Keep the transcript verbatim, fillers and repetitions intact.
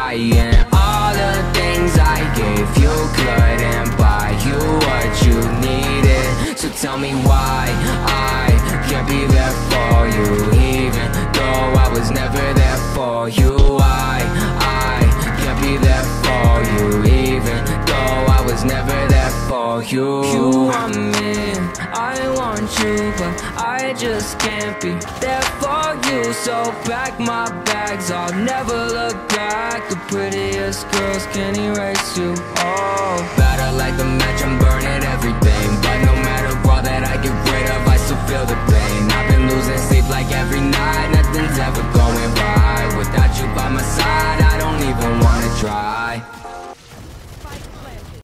lying. All the things I gave you couldn't buy you what you needed. So tell me why I can't be there for you, even though I was never there for you. Why I can't be there for you, even though I was never there for you. You want me, I want you, but I just can't be there for you. So pack my bags, I'll never look back. The prettiest girls can erase you. Oh, better like the match